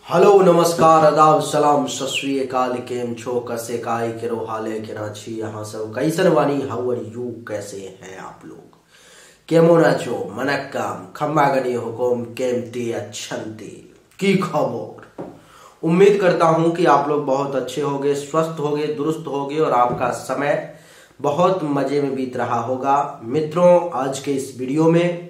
Hello नमस्कार आदाब सलाम सत श्री अकाल केम छो कसे काय केरो हाले केना छी यहाँ सब कैसन वानी हाउ आर यू कैसे हैं आप लोग केमन आछो मनक्कम खम्बागनी हुकुम केमती अच्छंती की खबर। उम्मीद करता हूं कि आप लोग बहुत अच्छे होंगे, स्वस्थ होंगे, दुरुस्त होंगे और आपका समय बहुत मजे में बीत रहा होगा। मित्रों, आज के इस वीडियो में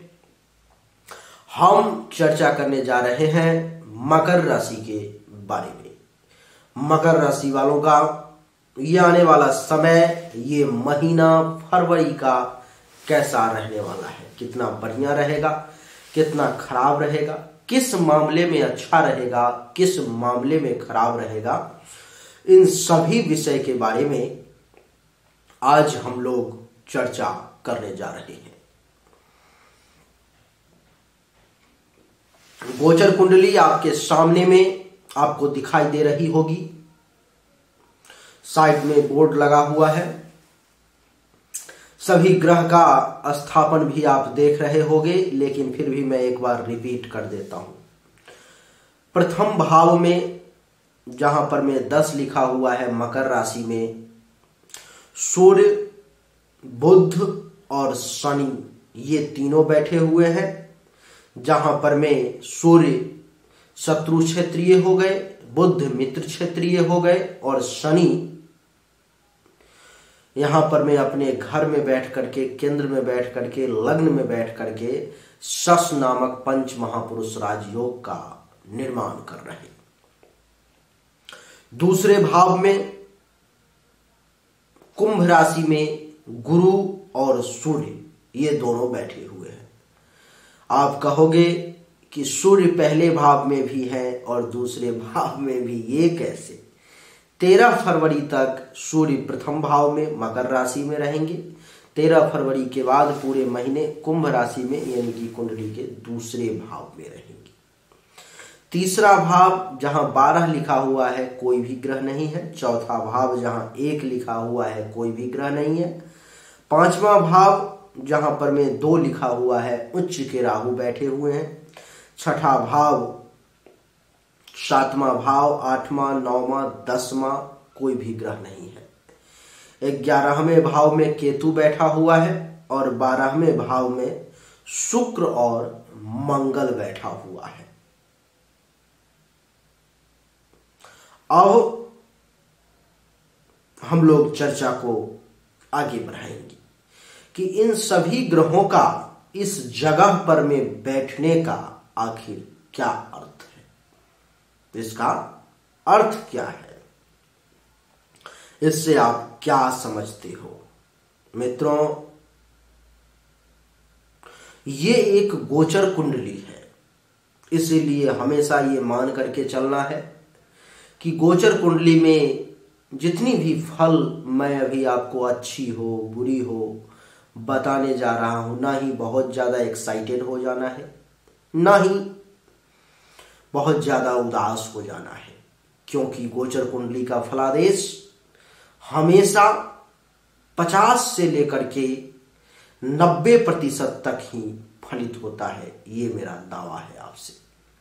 हम चर्चा करने जा रहे हैं मकर राशि के बारे में। मकर राशि वालों का ये आने वाला समय, ये महीना फरवरी का कैसा रहने वाला है, कितना बढ़िया रहेगा, कितना खराब रहेगा, किस मामले में अच्छा रहेगा, किस मामले में खराब रहेगा, इन सभी विषय के बारे में आज हम लोग चर्चा करने जा रहे हैं। गोचर कुंडली आपके सामने में आपको दिखाई दे रही होगी। साइड में बोर्ड लगा हुआ है। सभी ग्रह का स्थापन भी आप देख रहे होंगे, लेकिन फिर भी मैं एक बार रिपीट कर देता हूं। प्रथम भाव में जहां पर में 10 लिखा हुआ है, मकर राशि में सूर्य, बुध और शनि ये तीनों बैठे हुए हैं। जहां पर में सूर्य शत्रु क्षेत्रीय हो गए, बुध मित्र क्षेत्रीय हो गए और शनि यहां पर में अपने घर में बैठ करके, केंद्र में बैठ करके, लग्न में बैठ करके शश नामक पंच महापुरुष राजयोग का निर्माण कर रहे। दूसरे भाव में कुंभ राशि में गुरु और सूर्य ये दोनों बैठे हुए हैं। आप कहोगे कि सूर्य पहले भाव में भी है और दूसरे भाव में भी, ये कैसे? 13 फरवरी तक सूर्य प्रथम भाव में मकर राशि में रहेंगे। 13 फरवरी के बाद पूरे महीने कुंभ राशि में यानी कि कुंडली के दूसरे भाव में रहेंगे। तीसरा भाव जहां 12 लिखा हुआ है कोई भी ग्रह नहीं है। चौथा भाव जहां 1 लिखा हुआ है कोई भी ग्रह नहीं है। पांचवा भाव जहां पर में 2 लिखा हुआ है उच्च के राहु बैठे हुए हैं। छठा भाव, 7वां भाव, 8वां, 9वां, 10वां कोई भी ग्रह नहीं है। 11वें भाव में केतु बैठा हुआ है और 12वें भाव में शुक्र और मंगल बैठा हुआ है। अब हम लोग चर्चा को आगे बढ़ाएंगे कि इन सभी ग्रहों का इस जगह पर में बैठने का आखिर क्या अर्थ है, इसका अर्थ क्या है, इससे आप क्या समझते हो? मित्रों, ये एक गोचर कुंडली है, इसीलिए हमेशा ये मान करके चलना है कि गोचर कुंडली में जितनी भी फल मैं अभी आपको अच्छी हो बुरी हो बताने जा रहा हूं, ना ही बहुत ज्यादा एक्साइटेड हो जाना है, ना ही बहुत ज्यादा उदास हो जाना है, क्योंकि गोचर कुंडली का फलादेश हमेशा 50 से लेकर के 90% तक ही फलित होता है। ये मेरा दावा है आपसे।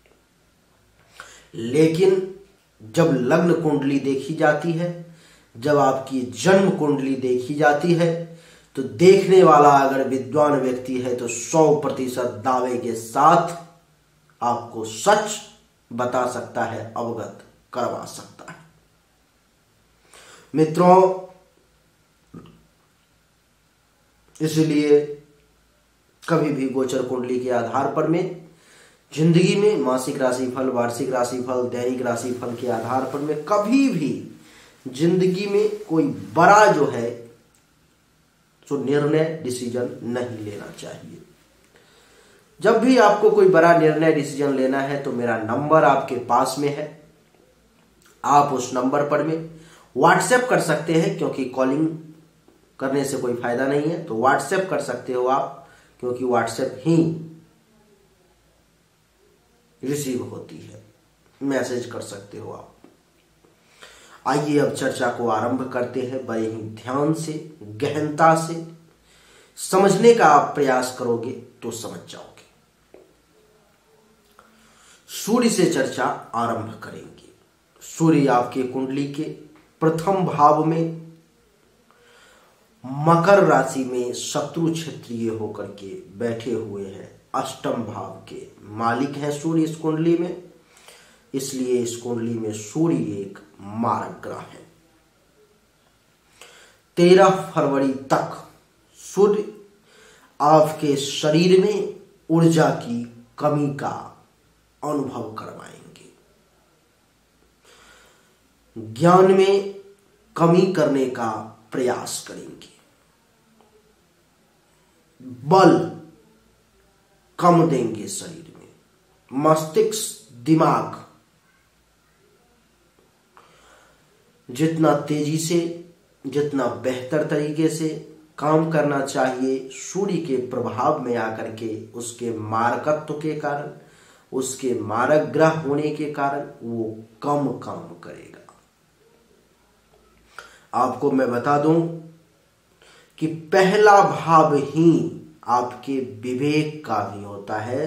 लेकिन जब लग्न कुंडली देखी जाती है, जब आपकी जन्म कुंडली देखी जाती है, तो देखने वाला अगर विद्वान व्यक्ति है तो 100% दावे के साथ आपको सच बता सकता है, अवगत करवा सकता है। मित्रों, इसलिए कभी भी गोचर कुंडली के आधार पर में जिंदगी में मासिक राशिफल, वार्षिक राशिफल, दैनिक राशिफल के आधार पर में कभी भी जिंदगी में कोई बड़ा जो है तो निर्णय, डिसीजन नहीं लेना चाहिए। जब भी आपको कोई बड़ा निर्णय, डिसीजन लेना है तो मेरा नंबर आपके पास में है, आप उस नंबर पर में व्हाट्सएप कर सकते हैं, क्योंकि कॉलिंग करने से कोई फायदा नहीं है। तो व्हाट्सएप कर सकते हो आप, क्योंकि व्हाट्सएप ही रिसीव होती है, मैसेज कर सकते हो आप। आइए अब चर्चा को आरंभ करते हैं। बड़े ही ध्यान से, गहनता से समझने का आप प्रयास करोगे तो समझ जाओगे। सूर्य से चर्चा आरंभ करेंगे। सूर्य आपके कुंडली के प्रथम भाव में मकर राशि में शत्रु क्षेत्रीय होकर के बैठे हुए हैं। अष्टम भाव के मालिक हैं सूर्य इस कुंडली में, इसलिए इस कुंडली में सूर्य एक मारक ग्रह है। 13 फरवरी तक सूर्य आपके शरीर में ऊर्जा की कमी का अनुभव करवाएंगे, ज्ञान में कमी करने का प्रयास करेंगे, बल कम देंगे शरीर में, मस्तिष्क दिमाग जितना तेजी से जितना बेहतर तरीके से काम करना चाहिए, सूर्य के प्रभाव में आकर के उसके मारकत्व के कारण, उसके मारक ग्रह होने के कारण वो कम काम करेगा। आपको मैं बता दूं कि पहला भाव ही आपके विवेक का भी होता है।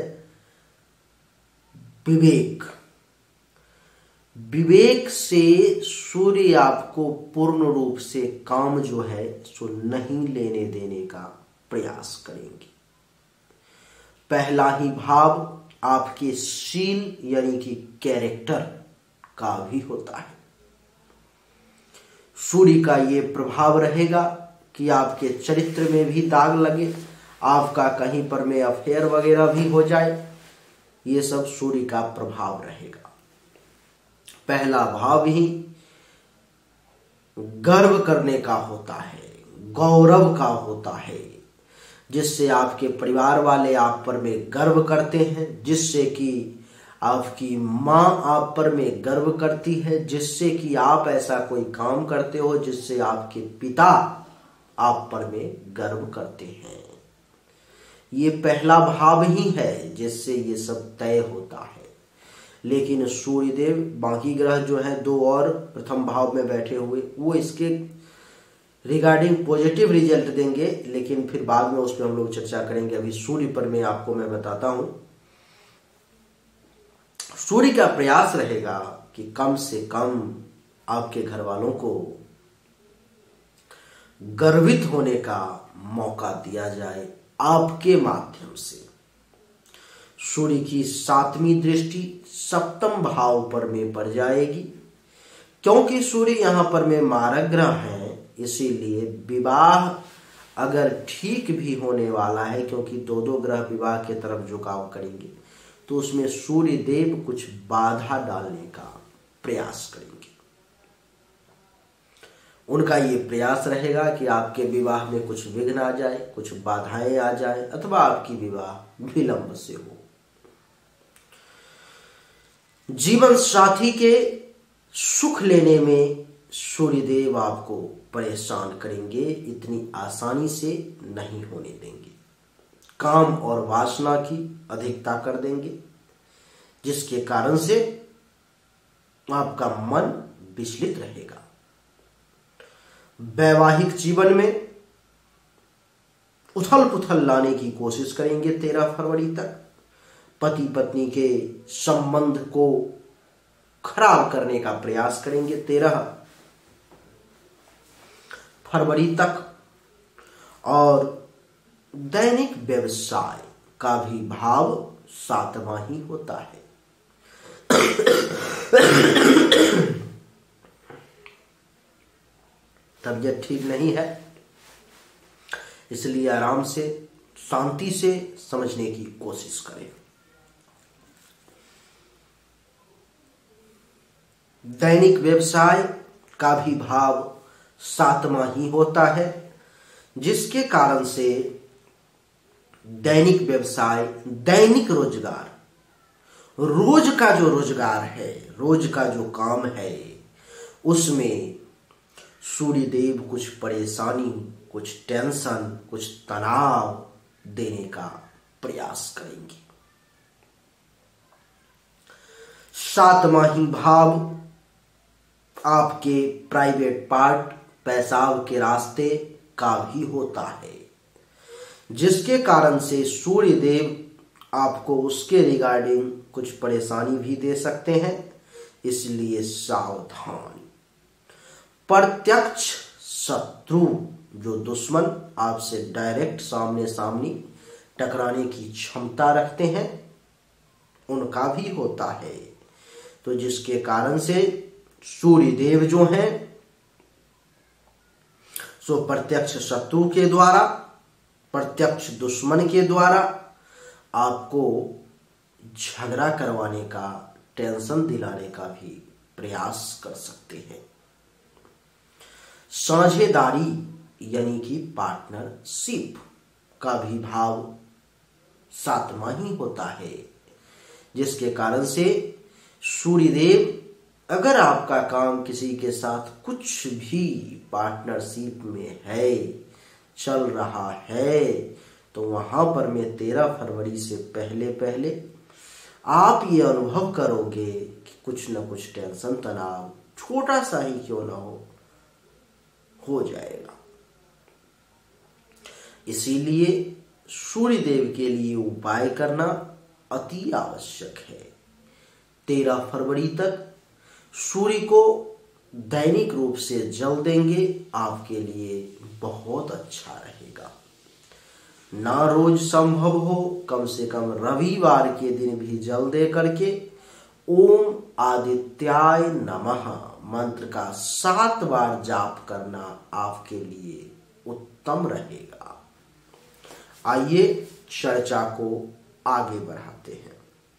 विवेक से सूर्य आपको पूर्ण रूप से काम जो है सो नहीं लेने देने का प्रयास करेंगे। पहला ही भाव आपके शील यानी कि कैरेक्टर का भी होता है। सूर्य का ये प्रभाव रहेगा कि आपके चरित्र में भी दाग लगे, आपका कहीं पर में अफेयर वगैरह भी हो जाए, ये सब सूर्य का प्रभाव रहेगा। पहला भाव ही गर्व करने का होता है, गौरव का होता है, जिससे आपके परिवार वाले आप पर में गर्व करते हैं, जिससे कि आपकी माँ आप पर में गर्व करती है, जिससे कि आप ऐसा कोई काम करते हो जिससे आपके पिता आप पर में गर्व करते हैं। ये पहला भाव ही है जिससे ये सब तय होता है। लेकिन सूर्यदेव बाकी ग्रह जो हैं 2 और प्रथम भाव में बैठे हुए, वो इसके रिगार्डिंग पॉजिटिव रिजल्ट देंगे, लेकिन फिर बाद में उस पर हम लोग चर्चा करेंगे। अभी सूर्य पर में आपको मैं बताता हूं। सूर्य का प्रयास रहेगा कि कम से कम आपके घर वालों को गर्वित होने का मौका दिया जाए आपके माध्यम से। सूर्य की 7वीं दृष्टि 7म भाव पर में पड़ जाएगी। क्योंकि सूर्य यहां पर में मारक ग्रह है, इसीलिए विवाह अगर ठीक भी होने वाला है, क्योंकि 2 ग्रह विवाह के तरफ झुकाव करेंगे, तो उसमें सूर्य देव कुछ बाधा डालने का प्रयास करेंगे। उनका ये प्रयास रहेगा कि आपके विवाह में कुछ विघ्न आ जाए, कुछ बाधाएं आ जाए, अथवा आपकी विवाह विलंब से हो। जीवन साथी के सुख लेने में सूर्यदेव आपको परेशान करेंगे, इतनी आसानी से नहीं होने देंगे। काम और वासना की अधिकता कर देंगे, जिसके कारण से आपका मन विचलित रहेगा। वैवाहिक जीवन में उथल पुथल लाने की कोशिश करेंगे 13 फरवरी तक। पति पत्नी के संबंध को खराब करने का प्रयास करेंगे 13 फरवरी तक। और दैनिक व्यवसाय का भी भाव 7वां ही होता है। तबीयत ठीक नहीं है, इसलिए आराम से शांति से समझने की कोशिश करें। दैनिक व्यवसाय का भी भाव 7वां ही होता है, जिसके कारण से दैनिक व्यवसाय, दैनिक रोजगार, रोज का जो रोजगार है, रोज का जो काम है, उसमें सूर्यदेव कुछ परेशानी, कुछ टेंशन, कुछ तनाव देने का प्रयास करेंगे। 7वां ही भाव आपके प्राइवेट पार्ट, पैसाब के रास्ते का भी होता है, जिसके कारण से सूर्यदेव आपको उसके रिगार्डिंग कुछ परेशानी भी दे सकते हैं, इसलिए सावधान। प्रत्यक्ष शत्रु, जो दुश्मन आपसे डायरेक्ट सामने सामनी टकराने की क्षमता रखते हैं, उनका भी होता है। तो जिसके कारण से सूर्य देव जो हैं सो प्रत्यक्ष शत्रु के द्वारा, प्रत्यक्ष दुश्मन के द्वारा आपको झगड़ा करवाने का, टेंशन दिलाने का भी प्रयास कर सकते हैं। साझेदारी यानी कि पार्टनरशिप का भी भाव 7वां ही होता है, जिसके कारण से सूर्यदेव, अगर आपका काम किसी के साथ कुछ भी पार्टनरशिप में है, चल रहा है, तो वहां पर मैं 13 फरवरी से पहले पहले आप ये अनुभव करोगे कि कुछ न कुछ टेंशन, तनाव छोटा सा ही क्यों ना हो जाएगा। इसीलिए सूर्यदेव के लिए उपाय करना अति आवश्यक है। 13 फरवरी तक सूर्य को दैनिक रूप से जल देंगे, आपके लिए बहुत अच्छा रहेगा। ना रोज संभव हो, कम से कम रविवार के दिन भी जल दे करके ओम आदित्याय नमः मंत्र का 7 बार जाप करना आपके लिए उत्तम रहेगा। आइए चर्चा को आगे बढ़ाते हैं।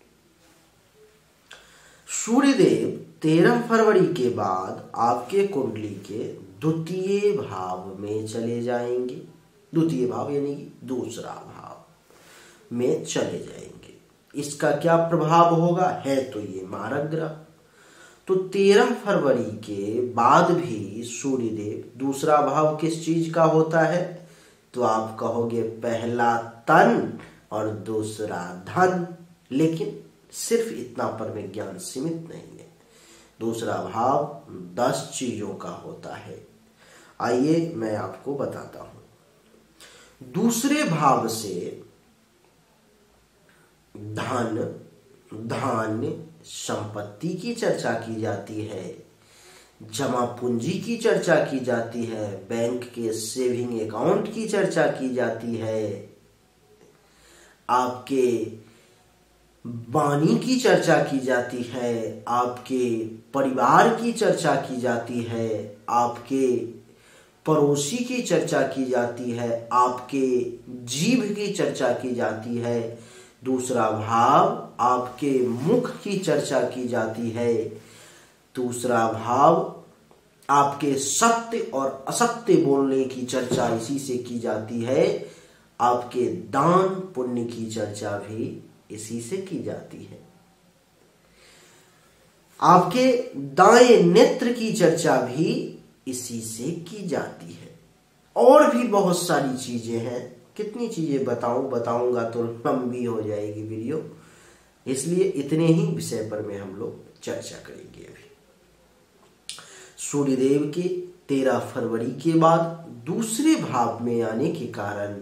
सूर्यदेव 13 फरवरी के बाद आपके कुंडली के द्वितीय भाव में चले जाएंगे। द्वितीय भाव यानी कि दूसरा भाव में चले जाएंगे। इसका क्या प्रभाव होगा? है तो ये मारक ग्रह। तो 13 फरवरी के बाद भी सूर्यदेव, दूसरा भाव किस चीज का होता है? तो आप कहोगे पहला तन और दूसरा धन, लेकिन सिर्फ इतना पर विज्ञान सीमित नहीं है। दूसरा भाव 10 चीजों का होता है। आइए मैं आपको बताता हूं। दूसरे भाव से धन, धान्य, संपत्ति की चर्चा की जाती है, जमा पूंजी की चर्चा की जाती है, बैंक के सेविंग अकाउंट की चर्चा की जाती है, आपके वाणी की चर्चा की जाती है, आपके परिवार की चर्चा की जाती है, आपके पड़ोसी की चर्चा की जाती है, आपके जीभ की चर्चा की जाती है। दूसरा भाव आपके मुख की चर्चा की जाती है। दूसरा भाव आपके सत्य और असत्य बोलने की चर्चा इसी से की जाती है। आपके दान पुण्य की चर्चा भी इसी से की जाती है। आपके दाएं नेत्र की चर्चा भी इसी से की जाती है। और भी बहुत सारी चीजें हैं। कितनी चीजें बताऊंगा तो लंबी हो जाएगी वीडियो, इसलिए इतने ही विषय पर में हम लोग चर्चा करेंगे। अभी सूर्यदेव के 13 फरवरी के बाद दूसरे भाव में आने के कारण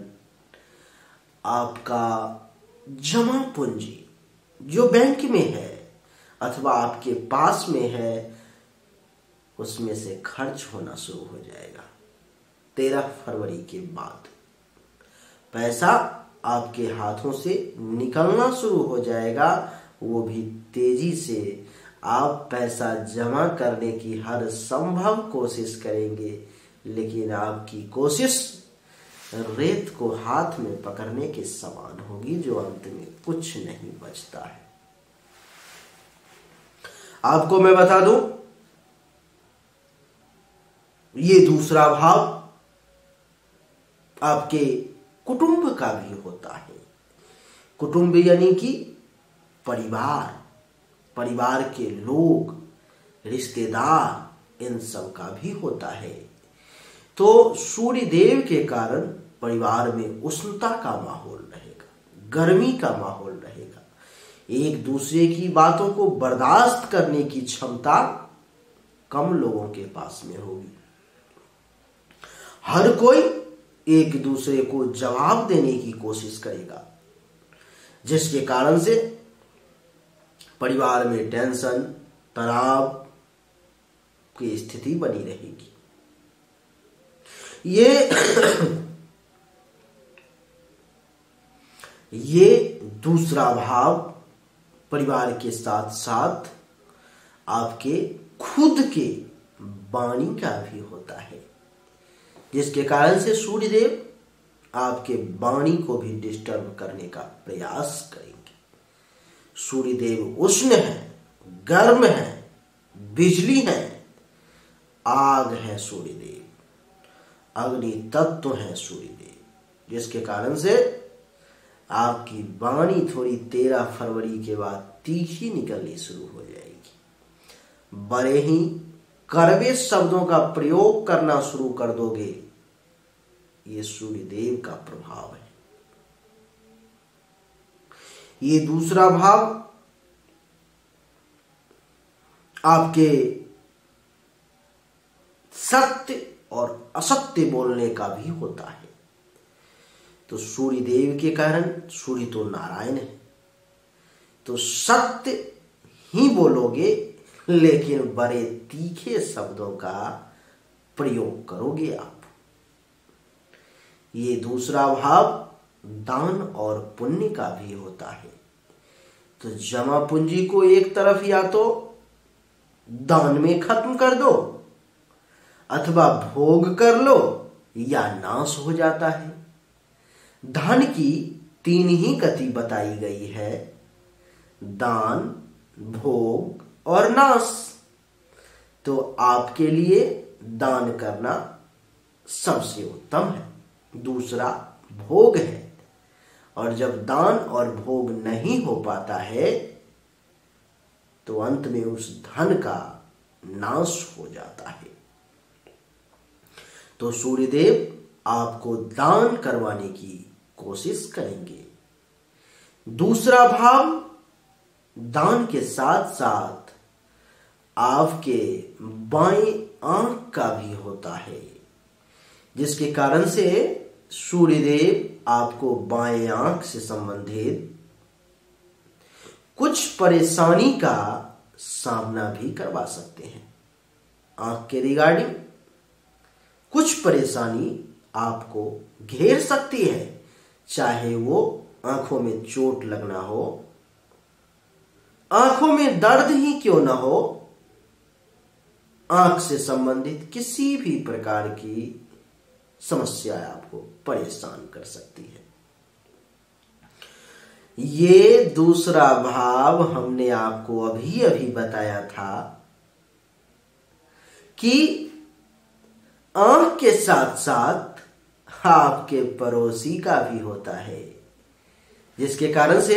आपका जमा पूंजी जो बैंक में है अथवा आपके पास में है, उसमें से खर्च होना शुरू हो जाएगा। 13 फरवरी के बाद पैसा आपके हाथों से निकलना शुरू हो जाएगा, वो भी तेजी से। आप पैसा जमा करने की हर संभव कोशिश करेंगे, लेकिन आपकी कोशिश रेत को हाथ में पकड़ने के समान होगी, जो अंत में कुछ नहीं बचता है। आपको मैं बता दूं, ये दूसरा भाव आपके कुटुंब का भी होता है। कुटुंब यानी कि परिवार, परिवार के लोग, रिश्तेदार, इन सब का भी होता है। तो सूर्य देव के कारण परिवार में उष्णता का माहौल रहेगा, गर्मी का माहौल रहेगा। एक दूसरे की बातों को बर्दाश्त करने की क्षमता कम लोगों के पास में होगी। हर कोई एक दूसरे को जवाब देने की कोशिश करेगा, जिसके कारण से परिवार में टेंशन, तनाव की स्थिति बनी रहेगी। ये दूसरा भाव परिवार के साथ साथ आपके खुद के वाणी का भी होता है, जिसके कारण से सूर्यदेव आपके वाणी को भी डिस्टर्ब करने का प्रयास करेंगे। सूर्यदेव उष्ण है, गर्म है, बिजली है, आग है सूर्यदेव, अग्नि तत्व है सूर्यदेव, जिसके कारण से आपकी वाणी थोड़ी 13 फरवरी के बाद तीखी निकलनी शुरू हो जाएगी। बड़े ही कड़वे शब्दों का प्रयोग करना शुरू कर दोगे। ये सूर्यदेव का प्रभाव है। ये दूसरा भाव आपके सत्य और असत्य बोलने का भी होता है। तो सूर्यदेव के कारण, सूर्य तो नारायण है, तो सत्य ही बोलोगे, लेकिन बड़े तीखे शब्दों का प्रयोग करोगे आप। ये दूसरा भाव दान और पुण्य का भी होता है। तो जमा पूंजी को एक तरफ या तो दान में खत्म कर दो, अथवा भोग कर लो, या नाश हो जाता है। धन की 3 ही गति बताई गई है, दान, भोग और नाश। तो आपके लिए दान करना सबसे उत्तम है। दूसरा भोग है, और जब दान और भोग नहीं हो पाता है तो अंत में उस धन का नाश हो जाता है। तो सूर्यदेव आपको दान करवाने की कोशिश करेंगे। दूसरा भाव दान के साथ साथ आपके बाएं आंख का भी होता है, जिसके कारण से सूर्यदेव आपको बाएं आंख से संबंधित कुछ परेशानी का सामना भी करवा सकते हैं। आंख के रिगार्डिंग कुछ परेशानी आपको घेर सकती है, चाहे वो आंखों में चोट लगना हो, आंखों में दर्द ही क्यों ना हो, आंख से संबंधित किसी भी प्रकार की समस्या आपको परेशान कर सकती है। ये दूसरा भाव हमने आपको अभी अभी बताया था कि आंख के साथ साथ आपके पड़ोसी का भी होता है, जिसके कारण से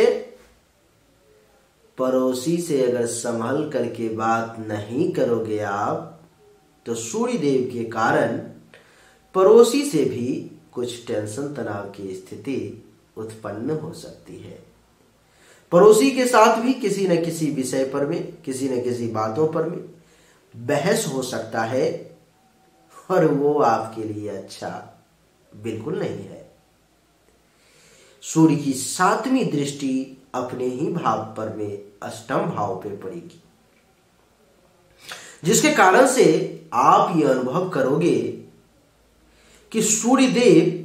पड़ोसी से अगर संभल करके बात नहीं करोगे आप, तो सूर्यदेव के कारण पड़ोसी से भी कुछ टेंशन तनाव की स्थिति उत्पन्न हो सकती है। पड़ोसी के साथ भी किसी न किसी विषय पर में, किसी न किसी बातों पर में बहस हो सकता है, और वो आपके लिए अच्छा बिल्कुल नहीं है। सूर्य की 7वीं दृष्टि अपने ही भाव पर में अष्टम भाव पे पड़ेगी, जिसके कारण से आप ये अनुभव करोगे कि सूर्यदेव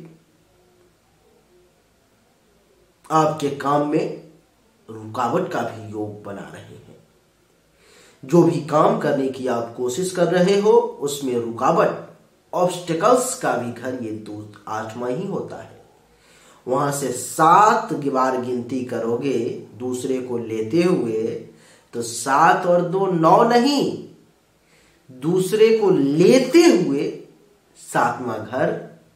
आपके काम में रुकावट का भी योग बना रहे हैं। जो भी काम करने की आप कोशिश कर रहे हो, उसमें रुकावट, ऑब्स्टिकल्स का भी घर ये 8वां ही होता है। वहां से 7 बार गिनती करोगे दूसरे को लेते हुए, तो 7 और 2 9 नहीं, दूसरे को लेते हुए 7वां घर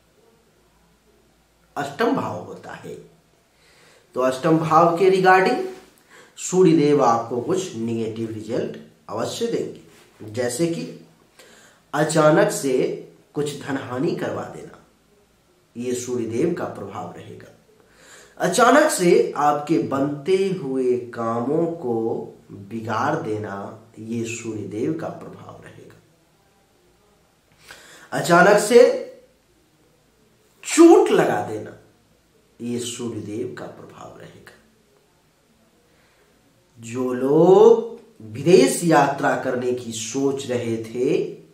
अष्टम भाव होता है। तो अष्टम भाव के रिगार्डिंग सूर्यदेव आपको कुछ निगेटिव रिजल्ट अवश्य देंगे, जैसे कि अचानक से कुछ धनहानि करवा देना, ये सूर्यदेव का प्रभाव रहेगा। अचानक से आपके बनते हुए कामों को बिगाड़ देना, ये सूर्यदेव का प्रभाव रहेगा। अचानक से चोट लगा देना, ये सूर्यदेव का प्रभाव रहेगा। जो लोग विदेश यात्रा करने की सोच रहे थे,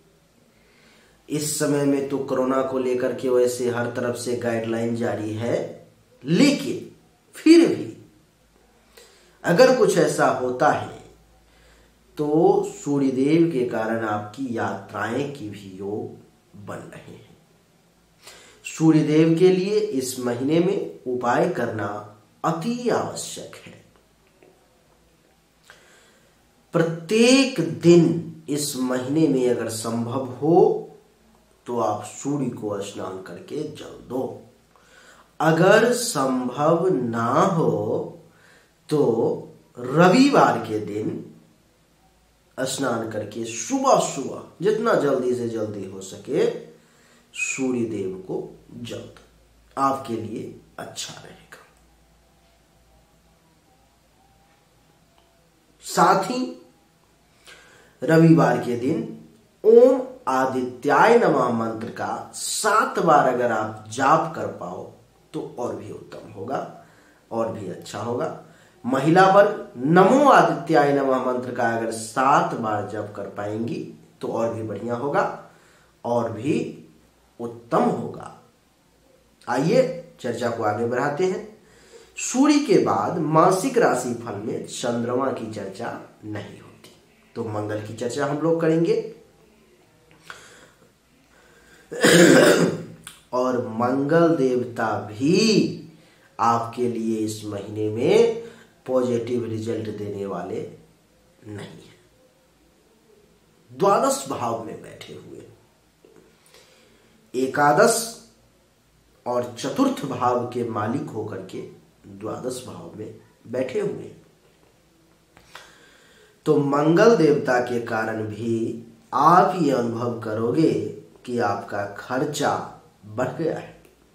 इस समय में तो कोरोना को लेकर के वैसे हर तरफ से गाइडलाइन जारी है, लेकिन फिर भी अगर कुछ ऐसा होता है तो सूर्यदेव के कारण आपकी यात्राएं की भी योग बन रहे हैं। सूर्यदेव के लिए इस महीने में उपाय करना अति आवश्यक है। प्रत्येक दिन इस महीने में अगर संभव हो तो आप सूर्य को स्नान करके जल दो। अगर संभव ना हो तो रविवार के दिन स्नान करके सुबह सुबह जितना जल्दी से जल्दी हो सके सूर्य देव को जल दो, आपके लिए अच्छा रहेगा। साथ ही रविवार के दिन ओम आदित्याय नमः मंत्र का 7 बार अगर आप जाप कर पाओ तो और भी उत्तम होगा, और भी अच्छा होगा। महिला वर्ग नमो आदित्याय नमः मंत्र का अगर 7 बार जप कर पाएंगी तो और भी बढ़िया होगा, और भी उत्तम होगा। आइए चर्चा को आगे बढ़ाते हैं। सूर्य के बाद मासिक राशि फल में चंद्रमा की चर्चा नहीं होती, तो मंगल की चर्चा हम लोग करेंगे। और मंगल देवता भी आपके लिए इस महीने में पॉजिटिव रिजल्ट देने वाले नहीं है। द्वादश भाव में बैठे हुए, एकादश और चतुर्थ भाव के मालिक होकर के द्वादश भाव में बैठे हुए, तो मंगल देवता के कारण भी आप ये अनुभव करोगे कि आपका खर्चा बढ़ गया है।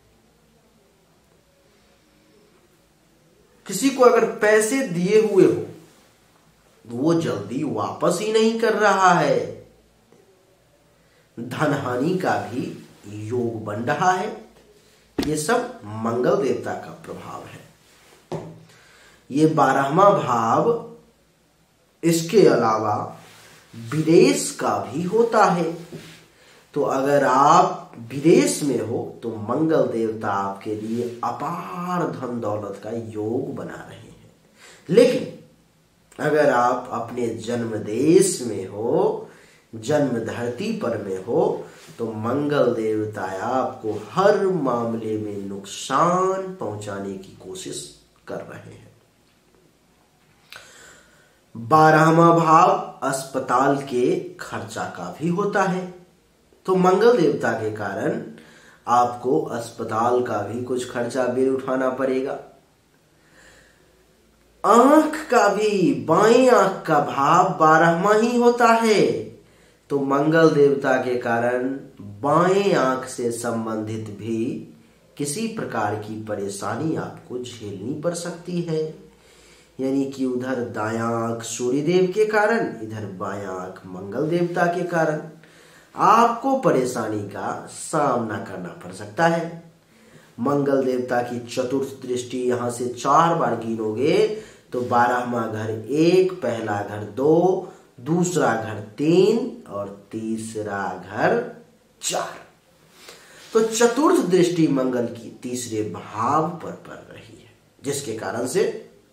किसी को अगर पैसे दिए हुए हो वो जल्दी वापस ही नहीं कर रहा है, धन हानि का भी योग बन रहा है। ये सब मंगल देवता का प्रभाव है। ये 12वां भाव इसके अलावा विदेश का भी होता है, तो अगर आप विदेश में हो तो मंगल देवता आपके लिए अपार धन दौलत का योग बना रहे हैं। लेकिन अगर आप अपने जन्म देश में हो, जन्म धरती पर में हो, तो मंगल देवता आपको हर मामले में नुकसान पहुंचाने की कोशिश कर रहे हैं। 12वां भाव अस्पताल के खर्चा का भी होता है, तो मंगल देवता के कारण आपको अस्पताल का भी कुछ खर्चा बिल उठाना पड़ेगा। आंख का भी, बाएं आंख का भाव 12वां ही होता है, तो मंगल देवता के कारण बाएं आंख से संबंधित भी किसी प्रकार की परेशानी आपको झेलनी पड़ सकती है। यानी कि उधर दायां आंख सूर्यदेव के कारण, इधर बायां आंख मंगल देवता के कारण आपको परेशानी का सामना करना पड़ सकता है। मंगल देवता की चतुर्थ दृष्टि यहां से 4 बार गिनोगे तो 12वां घर 1, पहला घर 2, दूसरा घर 3 और तीसरा घर 4। तो चतुर्थ दृष्टि मंगल की तीसरे भाव पर पड़ रही है, जिसके कारण से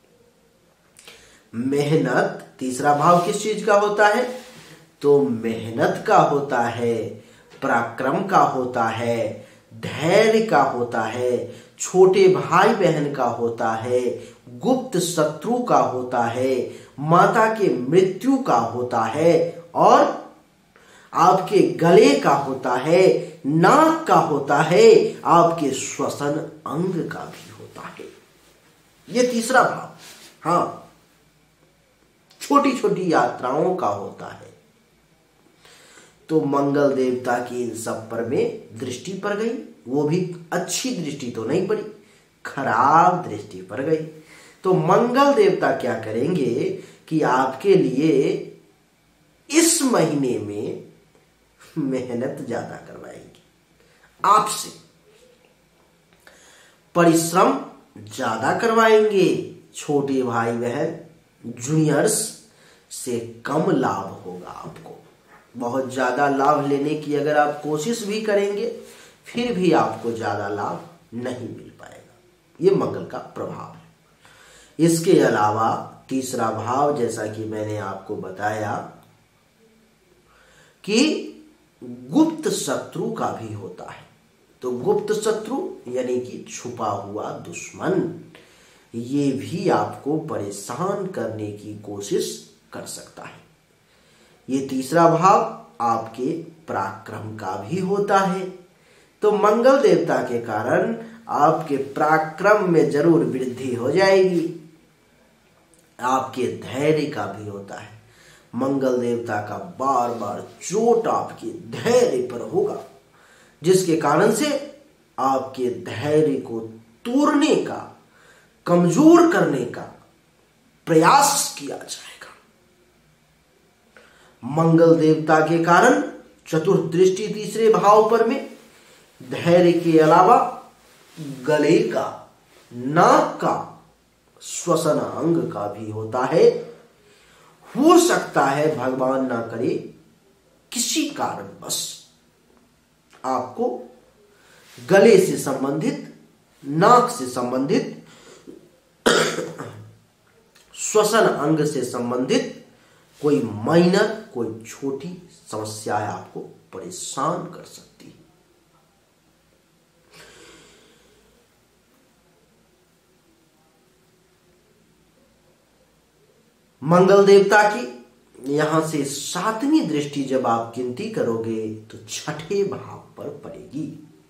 मेहनत, तीसरा भाव किस चीज का होता है? तो मेहनत का होता है, पराक्रम का होता है, धैर्य का होता है, छोटे भाई बहन का होता है, गुप्त शत्रु का होता है, माता के मृत्यु का होता है, और आपके गले का होता है, नाक का होता है, आपके श्वसन अंग का भी होता है। ये तीसरा भाव। हाँ, छोटी छोटी यात्राओं का होता है। तो मंगल देवता की इन सब पर में दृष्टि पड़ गई, वो भी अच्छी दृष्टि तो नहीं पड़ी, खराब दृष्टि पड़ गई। तो मंगल देवता क्या करेंगे कि आपके लिए इस महीने में मेहनत ज्यादा करवाएंगे, आपसे परिश्रम ज्यादा करवाएंगे। छोटे भाई बहन जूनियर्स से कम लाभ होगा। आपको बहुत ज्यादा लाभ लेने की अगर आप कोशिश भी करेंगे फिर भी आपको ज्यादा लाभ नहीं मिल पाएगा। ये मंगल का प्रभाव है। इसके अलावा तीसरा भाव, जैसा कि मैंने आपको बताया कि गुप्त शत्रु का भी होता है। तो गुप्त शत्रु यानी कि छुपा हुआ दुश्मन, ये भी आपको परेशान करने की कोशिश कर सकता है। ये तीसरा भाव आपके पराक्रम का भी होता है। तो मंगल देवता के कारण आपके पराक्रम में जरूर वृद्धि हो जाएगी। आपके धैर्य का भी होता है। मंगल देवता का बार बार चोट आपके धैर्य पर होगा, जिसके कारण से आपके धैर्य को तोड़ने का, कमजोर करने का प्रयास किया जाएगा। मंगल देवता के कारण चतुर्थ दृष्टि तीसरे भाव पर में धैर्य के अलावा गले का, नाक का, श्वसन अंग का भी होता है। हो सकता है भगवान ना करे किसी कारणवश आपको गले से संबंधित, नाक से संबंधित, श्वसन अंग से संबंधित कोई माइनर, कोई छोटी समस्याएं आपको परेशान कर सकती है। मंगल देवता की यहां से सातवीं दृष्टि जब आप गिनती करोगे तो छठे भाव पर पड़ेगी।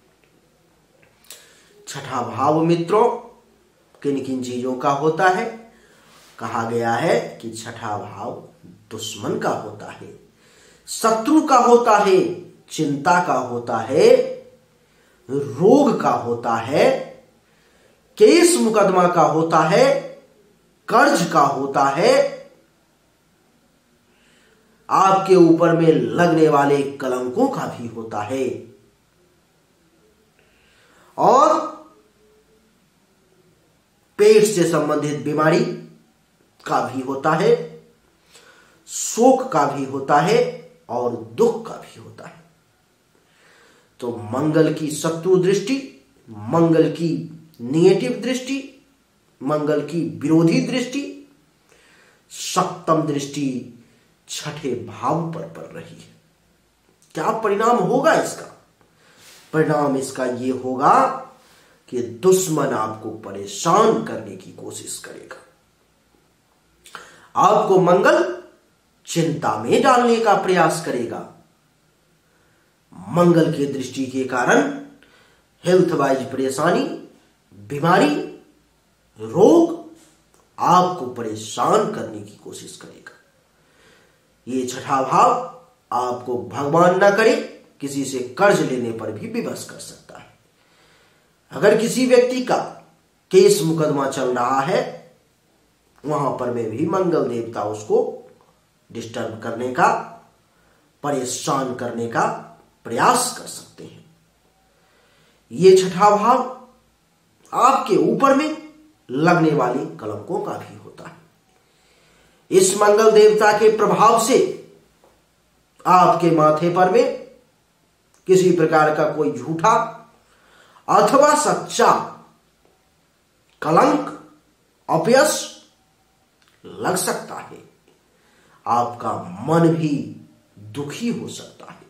छठा भाव मित्रों किन किन चीजों का होता है? कहा गया है कि छठा भाव दुश्मन का होता है, शत्रु का होता है, चिंता का होता है, रोग का होता है, केस मुकदमा का होता है, कर्ज का होता है, आपके ऊपर में लगने वाले कलंकों का भी होता है, और पेट से संबंधित बीमारी का भी होता है, शोक का भी होता है और दुख का भी होता है। तो मंगल की शत्रु दृष्टि, मंगल की निगेटिव दृष्टि, मंगल की विरोधी दृष्टि, सप्तम दृष्टि छठे भाव पर पड़ रही है। क्या परिणाम होगा इसका? परिणाम इसका यह होगा कि दुश्मन आपको परेशान करने की कोशिश करेगा। आपको मंगल चिंता में डालने का प्रयास करेगा। मंगल की दृष्टि के कारण हेल्थ वाइज परेशानी, बीमारी, रोग आपको परेशान करने की कोशिश करेगा। ये छठा भाव आपको भगवान ना करे किसी से कर्ज लेने पर भी विवश कर सकता है। अगर किसी व्यक्ति का केस मुकदमा चल रहा है, वहां पर में भी मंगल देवता उसको डिस्टर्ब करने का, परेशान करने का प्रयास कर सकते हैं। ये छठा भाव आपके ऊपर में लगने वाले कलंकों का भी होता है। इस मंगल देवता के प्रभाव से आपके माथे पर में किसी प्रकार का कोई झूठा अथवा सच्चा कलंक, अपयश लग सकता है। आपका मन भी दुखी हो सकता है।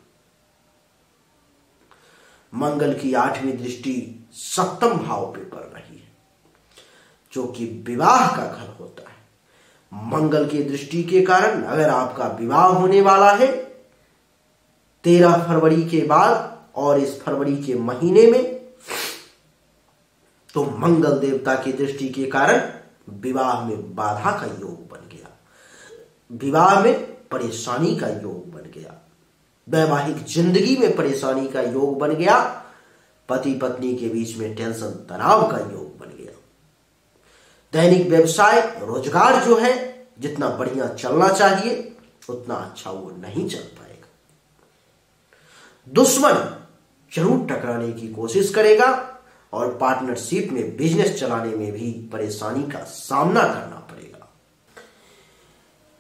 मंगल की आठवीं दृष्टि सप्तम भाव पे पड़ रही है, जो कि विवाह का घर होता है। मंगल की दृष्टि के कारण अगर आपका विवाह होने वाला है 13 फरवरी के बाद और इस फरवरी के महीने में, तो मंगल देवता की दृष्टि के कारण विवाह में बाधा का योग बन गया, विवाह में परेशानी का योग बन गया, वैवाहिक जिंदगी में परेशानी का योग बन गया, पति पत्नी के बीच में टेंशन, तनाव का योग बन गया। दैनिक व्यवसाय, रोजगार जो है जितना बढ़िया चलना चाहिए उतना अच्छा वो नहीं चल पाएगा। दुश्मन जरूर टकराने की कोशिश करेगा और पार्टनरशिप में, बिजनेस चलाने में भी परेशानी का सामना करना पड़ेगा।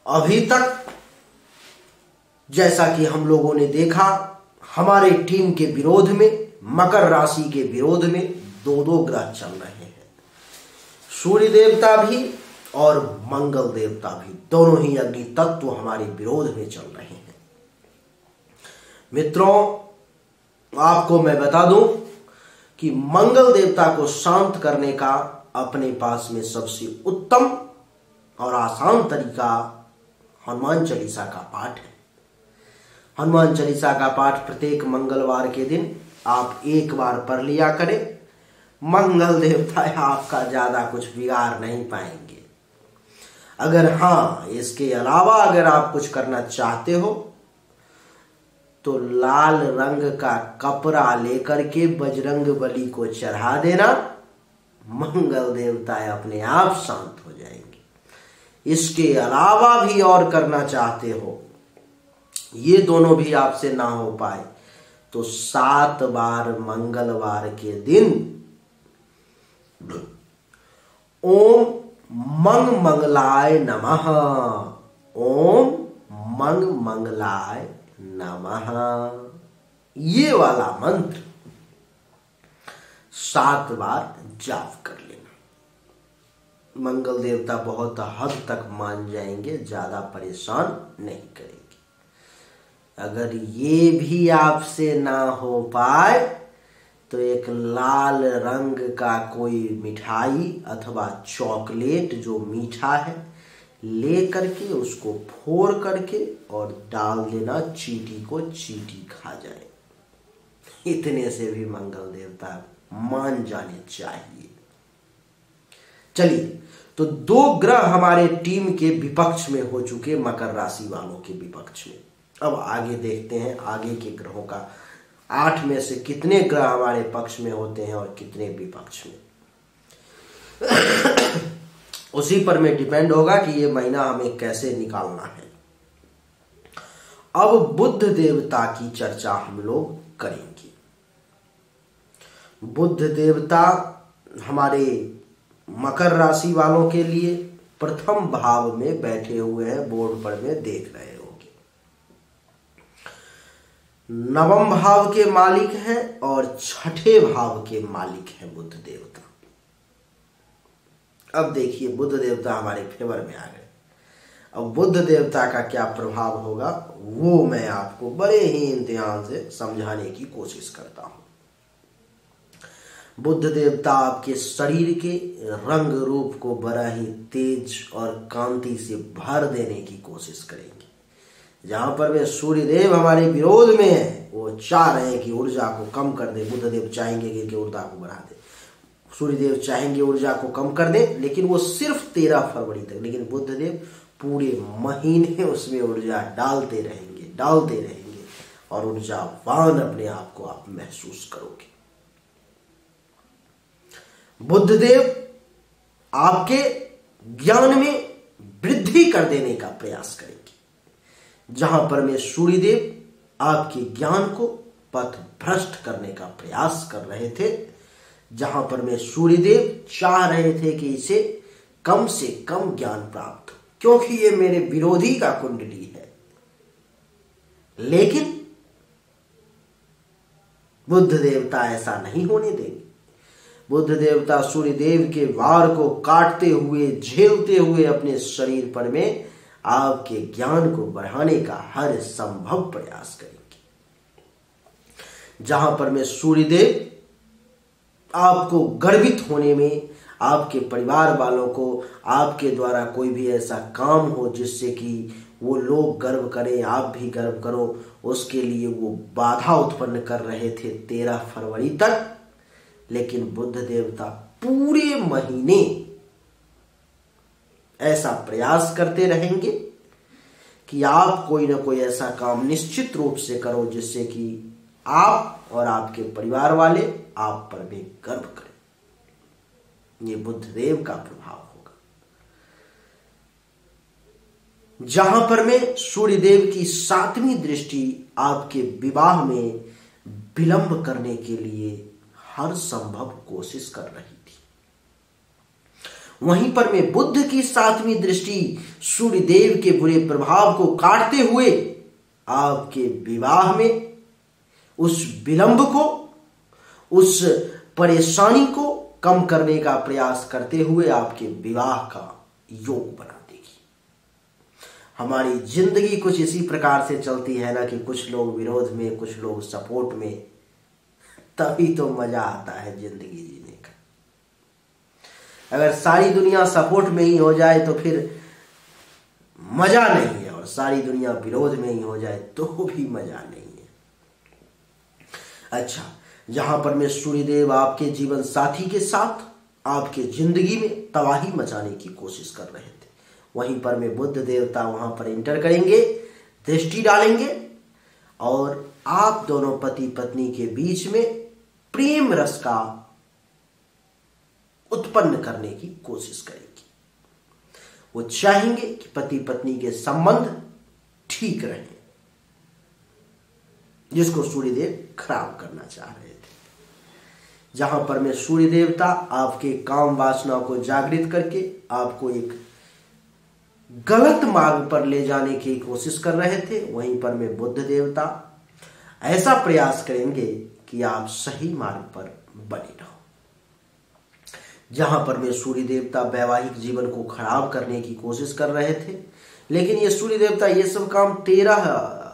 अभी तक जैसा कि हम लोगों ने देखा, हमारे टीम के विरोध में, मकर राशि के विरोध में दो दो ग्रह चल रहे हैं। सूर्य देवता भी और मंगल देवता भी, दोनों ही अग्नि तत्व हमारे विरोध में चल रहे हैं। मित्रों, आपको मैं बता दूं कि मंगल देवता को शांत करने का अपने पास में सबसे उत्तम और आसान तरीका हनुमान चालीसा का पाठ है। हनुमान चालीसा का पाठ प्रत्येक मंगलवार के दिन आप एक बार पढ़ लिया करें। मंगल देवता आपका ज्यादा कुछ बिगाड़ नहीं पाएंगे। अगर हाँ, इसके अलावा अगर आप कुछ करना चाहते हो तो लाल रंग का कपड़ा लेकर के बजरंग बली को चढ़ा देना, मंगल देवता अपने आप शांत हो जाएंगे। इसके अलावा भी और करना चाहते हो, ये दोनों भी आपसे ना हो पाए तो 7 बार मंगलवार के दिन ओम मंग मंगलाय नमः, ओम मंग मंगलाय नमः, ये वाला मंत्र 7 बार जाप कर लेना। मंगल देवता बहुत हद तक मान जाएंगे, ज्यादा परेशान नहीं करेंगे। अगर ये भी आपसे ना हो पाए तो एक लाल रंग का कोई मिठाई अथवा चॉकलेट जो मीठा है ले करके उसको फोड़ करके और डाल देना चींटी को, चींटी खा जाए। इतने से भी मंगल देवता मान जाने चाहिए। चलिए, तो 2 ग्रह हमारे टीम के विपक्ष में हो चुके, मकर राशि वालों के विपक्ष में। अब आगे देखते हैं आगे के ग्रहों का 8 में से कितने ग्रह हमारे पक्ष में होते हैं और कितने विपक्ष में। उसी पर में डिपेंड होगा कि ये महीना हमें कैसे निकालना है। अब बुध देवता की चर्चा हम लोग करेंगे। बुध देवता हमारे मकर राशि वालों के लिए प्रथम भाव में बैठे हुए हैं, बोर्ड पर में देख रहे होंगे। नवम भाव के मालिक हैं और छठे भाव के मालिक हैं बुध देवता। अब देखिए, बुध देवता हमारे फेवर में आ गए। अब बुध देवता का क्या प्रभाव होगा वो मैं आपको बड़े ही इम्तिहान से समझाने की कोशिश करता हूं। बुध देवता आपके शरीर के रंग रूप को बड़ा ही तेज और कांति से भर देने की कोशिश करेंगे। जहां पर वे सूर्यदेव हमारे विरोध में है, वो चाह रहे हैं कि ऊर्जा को कम कर दे। बुधदेव चाहेंगे कि ऊर्जा को बढ़ा दे, सूर्यदेव चाहेंगे ऊर्जा को कम कर दे, लेकिन वो सिर्फ 13 फरवरी तक। लेकिन बुधदेव पूरे महीने उसमें ऊर्जा डालते रहेंगे और ऊर्जावान अपने आप को आप महसूस करोगे। बुधदेव आपके ज्ञान में वृद्धि कर देने का प्रयास करेंगे। जहां पर में सूर्यदेव आपके ज्ञान को पथ भ्रष्ट करने का प्रयास कर रहे थे, जहां पर में सूर्यदेव चाह रहे थे कि इसे कम से कम ज्ञान प्राप्त हो, क्योंकि ये मेरे विरोधी का कुंडली है। लेकिन बुध देवता ऐसा नहीं होने देंगे। बुध देवता सूर्यदेव के वार को काटते हुए, झेलते हुए अपने शरीर पर में आपके ज्ञान को बढ़ाने का हर संभव प्रयास करेंगे। जहां पर में सूर्यदेव आपको गर्वित होने में, आपके परिवार वालों को आपके द्वारा कोई भी ऐसा काम हो जिससे कि वो लोग गर्व करें, आप भी गर्व करो, उसके लिए वो बाधा उत्पन्न कर रहे थे 13 फरवरी तक। लेकिन बुध देवता पूरे महीने ऐसा प्रयास करते रहेंगे कि आप कोई ना कोई ऐसा काम निश्चित रूप से करो जिससे कि आप और आपके परिवार वाले आप पर भी गर्व करें। ये बुधदेव का प्रभाव होगा। जहां पर में सूर्यदेव की 7वीं दृष्टि आपके विवाह में विलंब करने के लिए हर संभव कोशिश कर रही थी। वहीं पर में बुध की 7वीं दृष्टि सूर्य देव के बुरे प्रभाव को काटते हुए आपके विवाह में उस विलंब को, उस परेशानी को कम करने का प्रयास करते हुए आपके विवाह का योग बना देगी। हमारी जिंदगी कुछ इसी प्रकार से चलती है ना कि कुछ लोग विरोध में, कुछ लोग सपोर्ट में, तभी तो मजा आता है जिंदगी जीने का। अगर सारी दुनिया सपोर्ट में ही हो जाए तो फिर मजा नहीं है, और सारी दुनिया विरोध में ही हो जाए तो भी मजा नहीं है। अच्छा, जहां पर में सूर्यदेव आपके जीवन साथी के साथ आपके जिंदगी में तबाही मचाने की कोशिश कर रहे थे, वहीं पर में बुध देवता वहां पर इंटर करेंगे, दृष्टि डालेंगे और आप दोनों पति पत्नी के बीच में प्रेम रस का उत्पन्न करने की कोशिश करेंगे। वो चाहेंगे कि पति पत्नी के संबंध ठीक रहें, जिसको सूर्यदेव खराब करना चाह रहे थे। जहां पर में सूर्य देवता आपके काम वासना को जागृत करके आपको एक गलत मार्ग पर ले जाने की कोशिश कर रहे थे, वहीं पर में बुध देवता ऐसा प्रयास करेंगे कि आप सही मार्ग पर बने रहो। जहां पर में सूर्य देवता वैवाहिक जीवन को खराब करने की कोशिश कर रहे थे, लेकिन ये सूर्य देवता ये सब काम 13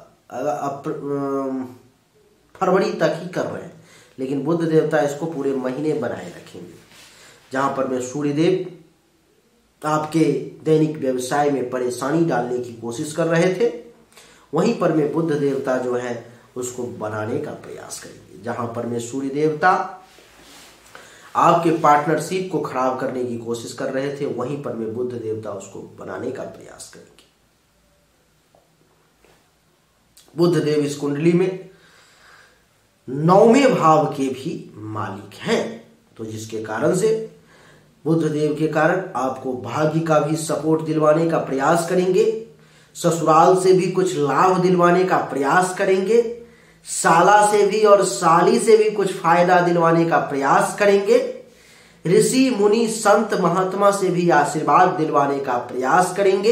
फरवरी तक ही कर रहे हैं, लेकिन बुध देवता इसको पूरे महीने बनाए रखेंगे। जहां पर में सूर्यदेव आपके दैनिक व्यवसाय में परेशानी डालने की कोशिश कर रहे थे, वहीं पर में बुध देवता जो है उसको बनाने का प्रयास करेंगे। जहां पर में सूर्य देवता आपके पार्टनरशिप को खराब करने की कोशिश कर रहे थे, वहीं पर में बुध देवता उसको बनाने का प्रयास करेंगे। बुध देव इस कुंडली में 9वें भाव के भी मालिक हैं, तो जिसके कारण से बुध देव के कारण आपको भाग्य का भी सपोर्ट दिलवाने का प्रयास करेंगे, ससुराल से भी कुछ लाभ दिलवाने का प्रयास करेंगे, साला से भी और साली से भी कुछ फायदा दिलवाने का प्रयास करेंगे, ऋषि मुनि संत महात्मा से भी आशीर्वाद दिलवाने का प्रयास करेंगे,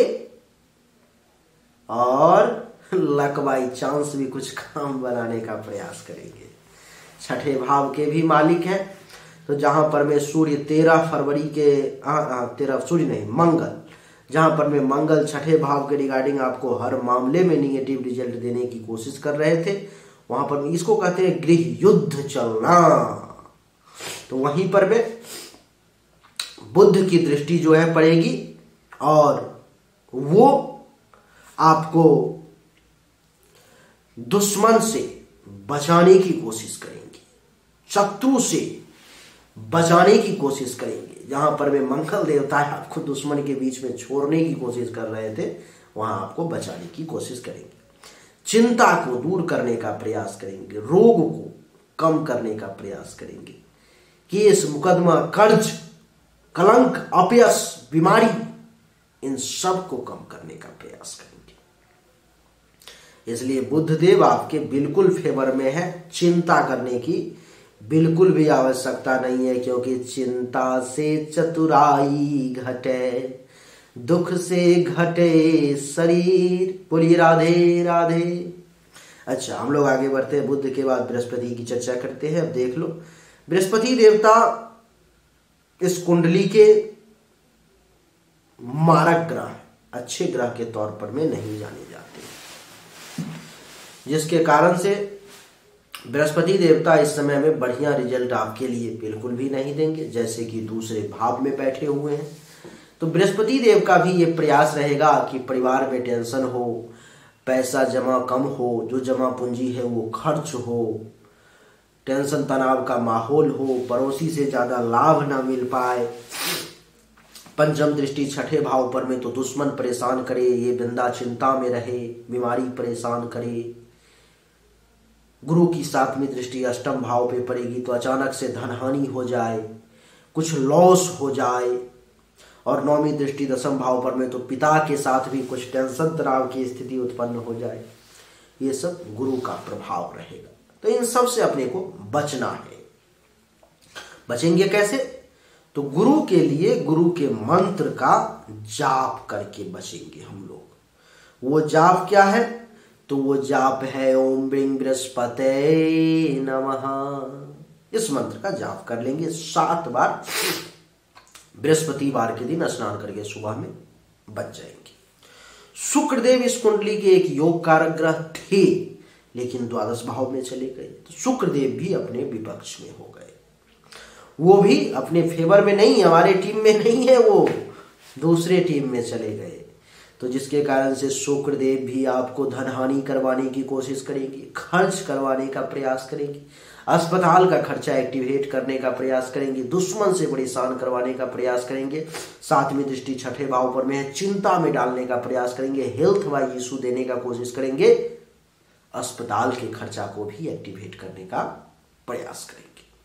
और लक बाई चांस भी कुछ काम बनाने का प्रयास करेंगे। 6ठे भाव के भी मालिक हैं, तो जहां पर में सूर्य 13 फरवरी के 13 सूर्य नहीं मंगल, जहां पर में मंगल 6ठे भाव के रिगार्डिंग आपको हर मामले में निगेटिव रिजल्ट देने की कोशिश कर रहे थे, वहां पर इसको कहते हैं गृह युद्ध चलना। तो वहीं पर में बुध की दृष्टि जो है पड़ेगी और वो आपको दुश्मन से बचाने की कोशिश करेंगे, शत्रु से बचाने की कोशिश करेंगे। जहां पर वे मंगल देवता है आपको दुश्मन के बीच में छोड़ने की कोशिश कर रहे थे, वहां आपको बचाने की कोशिश करेंगे। चिंता को दूर करने का प्रयास करेंगे, रोग को कम करने का प्रयास करेंगे, केस मुकदमा कर्ज कलंक अपयश बीमारी इन सब को कम करने का प्रयास करेंगे। इसलिए बुध देव आपके बिल्कुल फेवर में है, चिंता करने की बिल्कुल भी आवश्यकता नहीं है, क्योंकि चिंता से चतुराई घटे, दुख से घटे शरीर। बोलिए राधे राधे। अच्छा, हम लोग आगे बढ़ते हैं, बुध के बाद बृहस्पति की चर्चा करते हैं। अब देख लो, बृहस्पति देवता इस कुंडली के मारक ग्रह, अच्छे ग्रह के तौर पर में नहीं जाने जाते, जिसके कारण से बृहस्पति देवता इस समय में बढ़िया रिजल्ट आपके लिए बिल्कुल भी नहीं देंगे, जैसे कि दूसरे भाव में बैठे हुए हैं। तो बृहस्पति देव का भी ये प्रयास रहेगा कि परिवार में टेंशन हो, पैसा जमा कम हो, जो जमा पूंजी है वो खर्च हो, टेंशन तनाव का माहौल हो, पड़ोसी से ज्यादा लाभ ना मिल पाए। पंचम दृष्टि 6ठे भाव पर में तो दुश्मन परेशान करे, ये बंदा चिंता में रहे, बीमारी परेशान करे। गुरु की 7वीं दृष्टि 8म भाव पे पड़ेगी तो अचानक से धनहानि हो जाए, कुछ लॉस हो जाए। और 9वीं दृष्टि 10म भाव पर में तो पिता के साथ भी कुछ टेंशन तनाव की स्थिति उत्पन्न हो जाए। ये सब गुरु का प्रभाव रहेगा, तो इन सब से अपने को बचना है। बचेंगे कैसे? तो गुरु के लिए गुरु के मंत्र का जाप करके बचेंगे हम लोग। वो जाप क्या है? तो वो जाप है ओम ब्रीं बृहस्पते नमः। इस मंत्र का जाप कर लेंगे 7 बार, बृहस्पतिवार के दिन स्नान करके सुबह में बच जाएंगे। शुक्रदेव इस कुंडली के एक योग कारक ग्रह थे, लेकिन द्वादश भाव में चले गए, तो शुक्रदेव भी अपने विपक्ष में हो गए। वो भी अपने फेवर में नहीं, हमारे टीम में नहीं है, वो दूसरे टीम में चले गए। तो जिसके कारण से शुक्रदेव भी आपको धन हानि करवाने की कोशिश करेंगे, खर्च करवाने का प्रयास करेंगे, अस्पताल का खर्चा एक्टिवेट करने का प्रयास करेंगे, दुश्मन से परेशान करवाने का प्रयास करेंगे। 7वीं दृष्टि 6ठे भाव पर में है, चिंता में डालने का प्रयास करेंगे, हेल्थ वाइज इशू देने का कोशिश करेंगे, अस्पताल के खर्चा को भी एक्टिवेट करने का प्रयास करेंगे।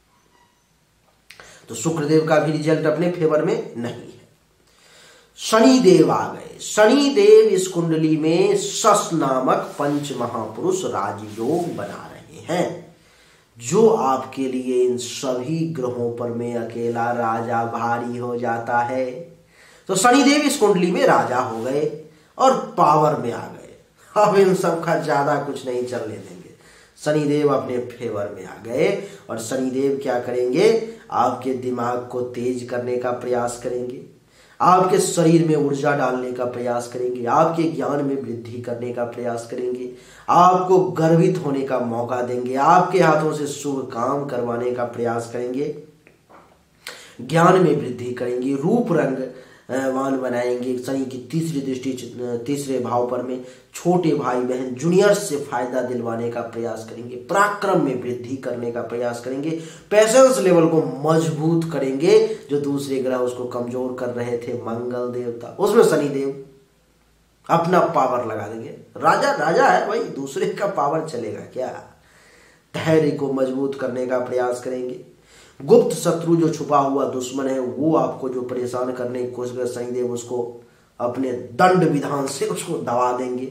तो शुक्रदेव का भी रिजल्ट अपने फेवर में नहीं है। शनिदेव आ गए। शनिदेव इस कुंडली में शश नामक पंच महापुरुष राजयोग बना रहे हैं, जो आपके लिए इन सभी ग्रहों पर में अकेला राजा भारी हो जाता है। तो शनिदेव इस कुंडली में राजा हो गए और पावर में आ गए। अब इन सब का ज्यादा कुछ नहीं चलने देंगे। शनिदेव अपने फेवर में आ गए और शनिदेव क्या करेंगे? आपके दिमाग को तेज करने का प्रयास करेंगे, आपके शरीर में ऊर्जा डालने का प्रयास करेंगे, आपके ज्ञान में वृद्धि करने का प्रयास करेंगे, आपको गर्वित होने का मौका देंगे, आपके हाथों से शुभ काम करवाने का प्रयास करेंगे, ज्ञान में वृद्धि करेंगे, रूप रंग वान बनाएंगे। शनि की 3री दृष्टि 3रे भाव पर में छोटे भाई बहन जूनियर्स से फायदा दिलवाने का प्रयास करेंगे, पराक्रम में वृद्धि करने का प्रयास करेंगे, पैशंस लेवल को मजबूत करेंगे। जो दूसरे ग्रह उसको कमजोर कर रहे थे, मंगल देवता, उसमें शनिदेव अपना पावर लगा देंगे। राजा राजा है भाई, दूसरे का पावर चलेगा क्या? धैर्य को मजबूत करने का प्रयास करेंगे। गुप्त शत्रु जो छुपा हुआ दुश्मन है, वो आपको जो परेशान करने की कोशिश कर, शनिदेव उसको अपने दंड विधान से उसको दबा देंगे।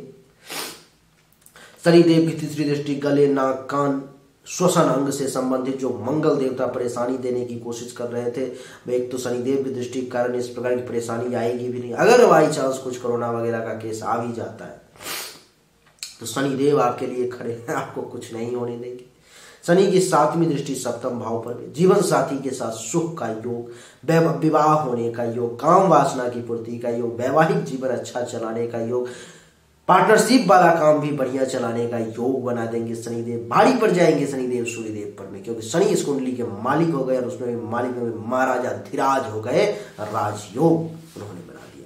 शनिदेव की 3री दृष्टि गले, नाक, कान, श्वसन अंग से संबंधित जो मंगल देवता परेशानी देने की कोशिश कर रहे थे, एक तो शनिदेव की दृष्टि के कारण इस प्रकार की परेशानी आएगी भी नहीं। अगर बाई चांस कुछ कोरोना वगैरह का केस आ भी जाता है तो शनिदेव आपके लिए खड़े हैं, आपको कुछ नहीं होने देंगे। शनि की 7वीं दृष्टि 7म भाव पर भी जीवन साथी के साथ सुख का योग, विवाह होने का योग, काम वासना की पूर्ति का योग, वैवाहिक जीवन अच्छा चलाने का योग, पार्टनरशिप वाला काम भी बढ़िया चलाने का योग बना देंगे शनिदेव। भारी पड़ जाएंगे शनिदेव सूर्यदेव पर में, क्योंकि शनि इस कुंडली के मालिक हो गए और उसमें भी मालिक में महाराजा धीराज हो गए, राजयोग उन्होंने बना दिया।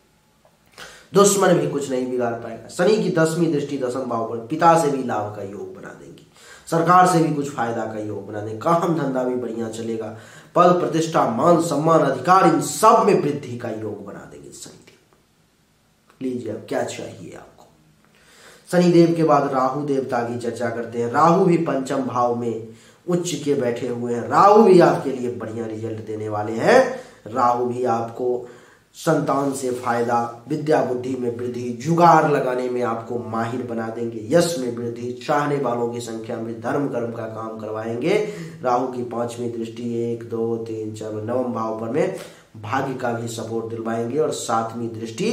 दुश्मन भी कुछ नहीं बिगाड़ पाएगा। शनि की 10वीं दृष्टि 10म भाव पर पिता से भी लाभ का योग बना देंगे, सरकार से भी कुछ फायदा का योग बना देंगे, काम धंधा भी बढ़िया चलेगा, पद प्रतिष्ठा मान सम्मान अधिकार इन सब में वृद्धि का योग बना देंगे शनिदेव। लीजिए अब क्या चाहिए आपको। शनिदेव के बाद राहु देवता की चर्चा करते हैं। राहु भी 5म भाव में उच्च के बैठे हुए हैं। राहु भी आपके लिए बढ़िया रिजल्ट देने वाले हैं। राहु भी आपको संतान से फायदा, विद्या बुद्धि में वृद्धि, जुगाड़ लगाने में आपको माहिर बना देंगे, यश में वृद्धि, चाहने वालों की संख्या में, धर्म कर्म का काम करवाएंगे। राहु की 5वीं दृष्टि 1 2 3 4 9म भाव पर में भाग्य का भी सपोर्ट दिलवाएंगे और 7वीं दृष्टि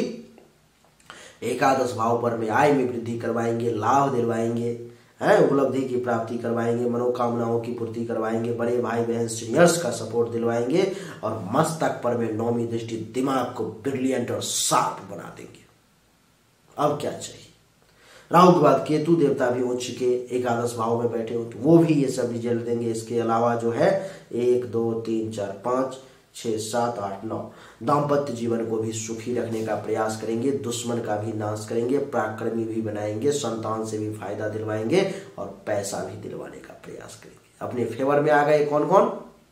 एकादश भाव पर में आय में वृद्धि करवाएंगे, लाभ दिलवाएंगे, उपलब्धि की प्राप्ति करवाएंगे, मनोकामनाओं की पूर्ति करवाएंगे, बड़े भाई बहन सीनियर्स का सपोर्ट दिलवाएंगे और मस्तक पर में 9वीं दृष्टि दिमाग को ब्रिलियंट और शार्प बना देंगे। अब क्या चाहिए? राहु के बाद केतु देवता भी उच्च के एकादश भाव में बैठे हो, तो वो भी ये सब रिजल्ट देंगे। इसके अलावा जो है 1 2 3 4 5 6 7 8 9 दाम्पत्य जीवन को भी सुखी रखने का प्रयास करेंगे, दुश्मन का भी नाश करेंगे, पराक्रमी भी बनाएंगे, संतान से भी फायदा दिलवाएंगे और पैसा भी दिलवाने का प्रयास करेंगे। अपने फेवर में आ गए कौन कौन?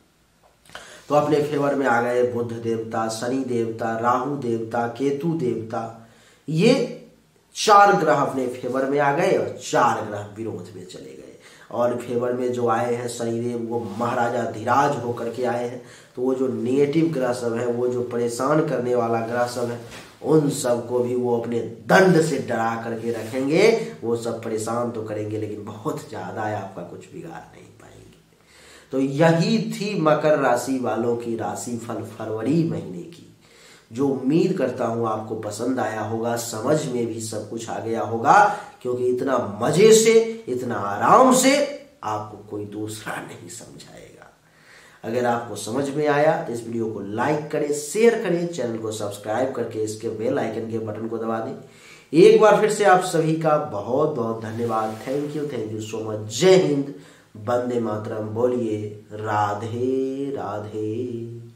तो अपने फेवर में आ गए बुध देवता, शनि देवता, राहु देवता, केतु देवता। ये 4 ग्रह अपने फेवर में आ गए और 4 ग्रह विरोध में चले गए। और फेवर में जो आए हैं शनिदेव, वो महाराजा धीराज होकर के आए हैं। तो वो जो नेगेटिव ग्रह सब है, वो जो परेशान करने वाला ग्रह सब है, उन सब को भी वो अपने दंड से डरा करके रखेंगे। वो सब परेशान तो करेंगे लेकिन बहुत ज्यादा है, आपका कुछ बिगाड़ नहीं पाएंगे। तो यही थी मकर राशि वालों की राशिफल फरवरी महीने की, जो उम्मीद करता हूं आपको पसंद आया होगा, समझ में भी सब कुछ आ गया होगा, क्योंकि इतना मजे से, इतना आराम से आपको कोई दूसरा नहीं समझाएगा। अगर आपको समझ में आया तो इस वीडियो को लाइक करें, शेयर करें, चैनल को सब्सक्राइब करके इसके बेल आइकन के बटन को दबा दें। एक बार फिर से आप सभी का बहुत बहुत धन्यवाद। Thank you so much. जय हिंद, वंदे मातरम। बोलिए राधे राधे।